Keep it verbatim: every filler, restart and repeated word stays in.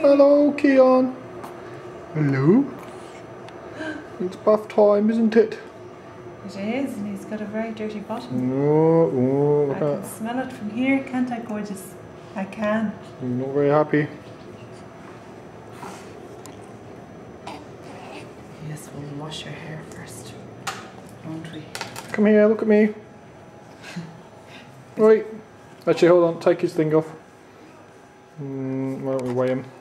Hello, Keon. Hello. It's bath time, isn't it? It is, and he's got a very dirty bottom. Oh, oh, I can smell it from here, can't I, gorgeous? I can. I'm not very happy. Yes, we'll wash your hair first, won't we? Come here, look at me. Right. Actually, hold on, take his thing off. Mm, why don't we weigh him?